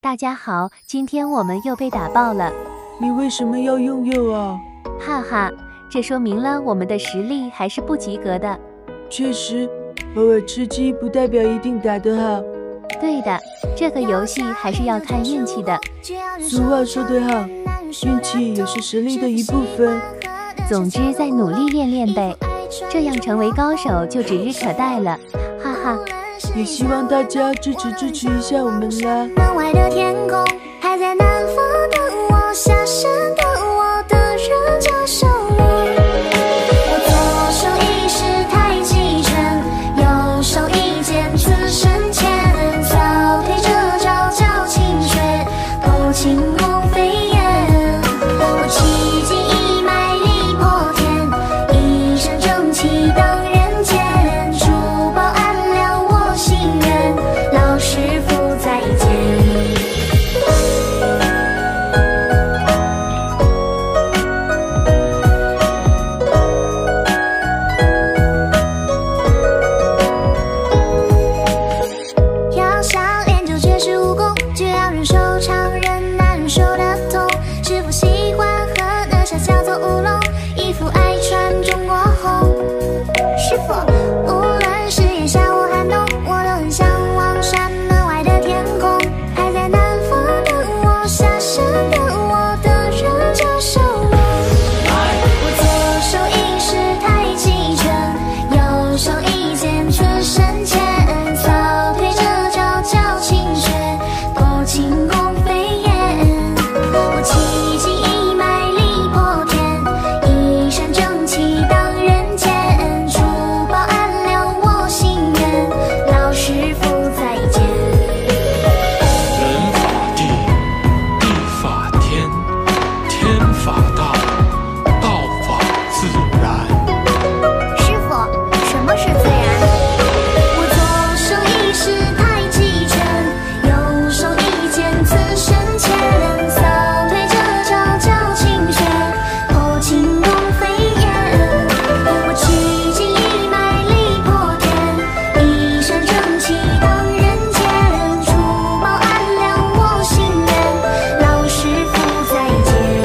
大家好，今天我们又被打爆了。 你为什么要用药啊？ 哈哈，这说明了我们的实力还是不及格的。 确实，偶尔吃鸡不代表一定打得好。 对的，这个游戏还是要看运气的。 俗话说得好，运气也是实力的一部分。 总之，再努力练练呗，这样成为高手就指日可待了，哈哈。 也希望大家支持一下我们啦。 门外的天空还在南方等我，下山等我的人叫小龙。我左手一式太极拳，右手一剑刺身前，早配这招叫清雪，透晴空飞燕。我气劲一脉力破天，一身正气当人间。珠宝暗亮我心愿，老师傅再见。要想练就绝世武功，就要忍受常人难忍受的痛。师傅喜欢喝的茶叫做乌龙，衣服爱穿中国红。师傅，无论是炎夏或寒冬，我都很向往山门外的天空。还在南方等我，下山等我的人叫小龙。我左手一式太极拳，右手一剑刺身前，早配这招叫清雪，透晴空飞燕。我气劲一脉力破天，一身正气当人间。珠宝暗亮我心愿，老师傅再见。 人法地，地法天，天法道，道法自然。 师傅，什么是自然？我左手一式太极拳，右手一剑刺身前，早配这招叫清雪，透晴空飞燕。我气劲一脉力破天，一身正气当人间。珠宝暗亮我心愿，老师傅再见。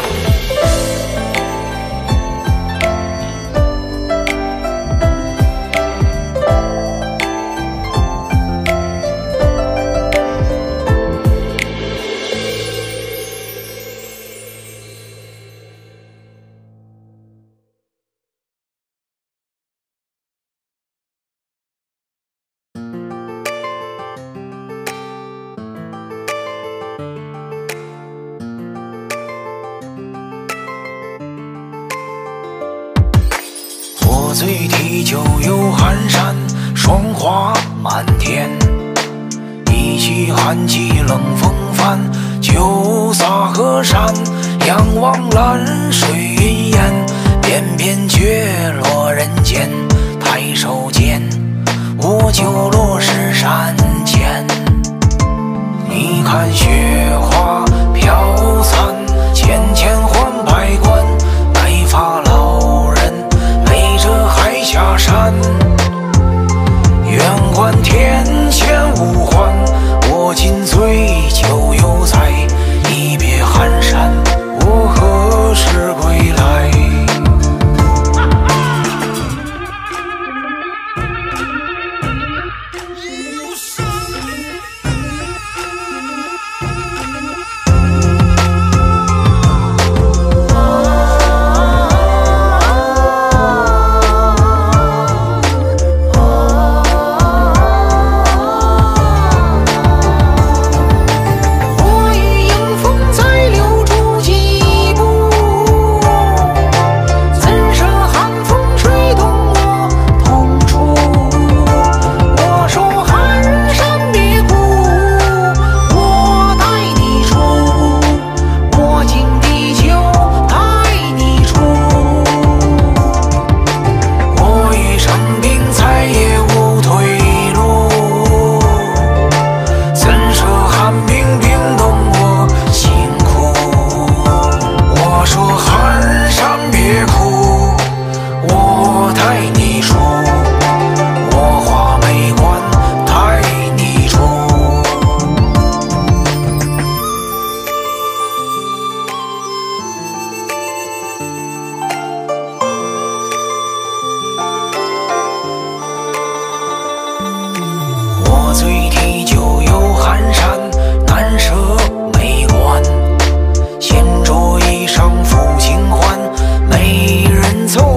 我醉提酒游寒山，霜华满天。一骑寒气冷风帆，酒洒河山。仰望蓝水云烟，翩翩却落人间。抬手间，我就落石山前。你看雪花飘散，千千换百关。白发老人背着海下山，愿还天堑无还。我今醉酒犹在，一别寒山，我何时归来？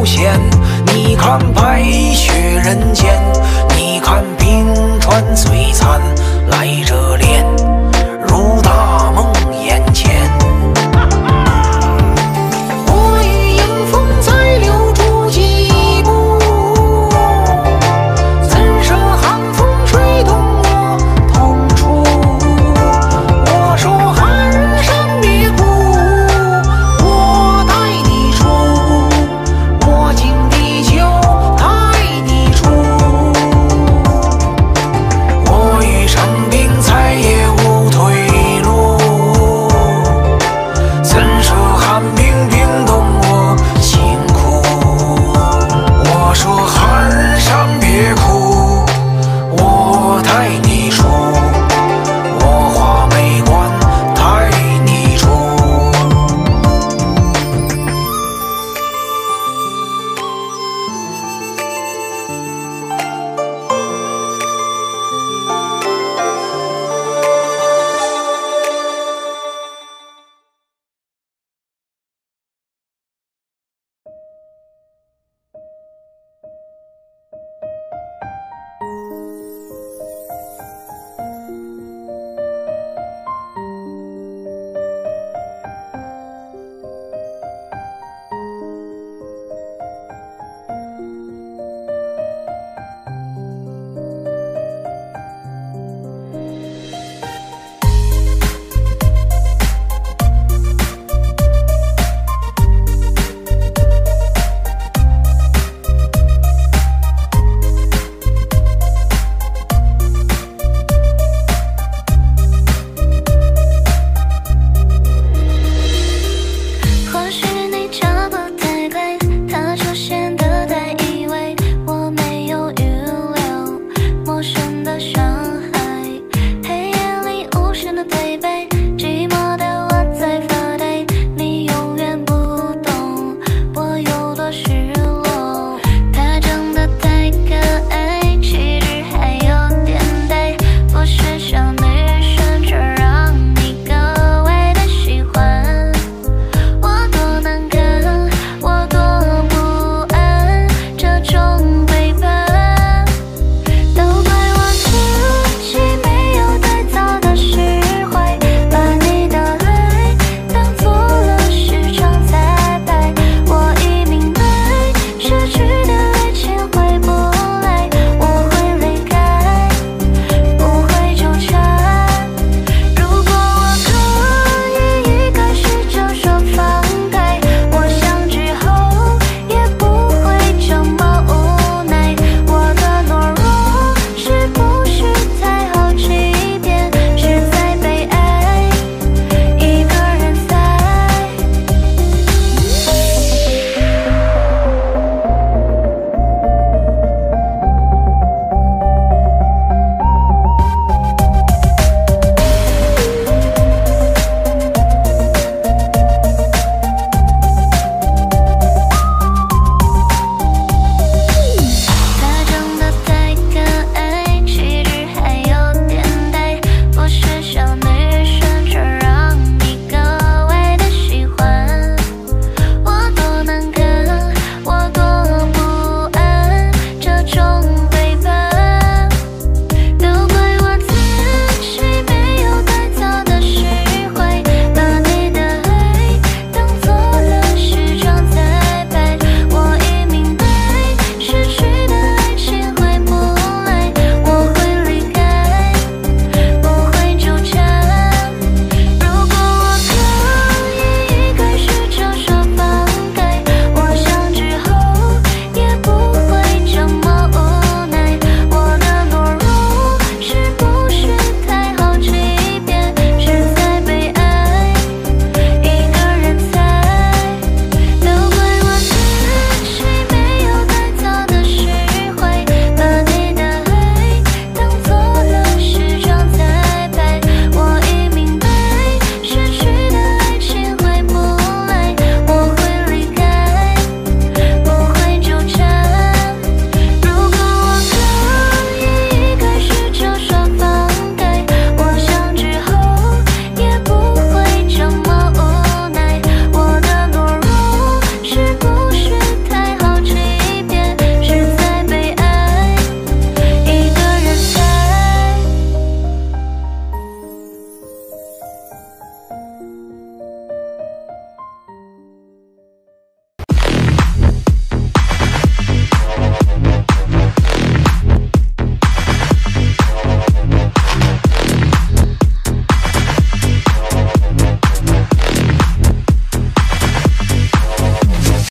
无限。你看白雪人间，你看冰川璀璨，来热恋。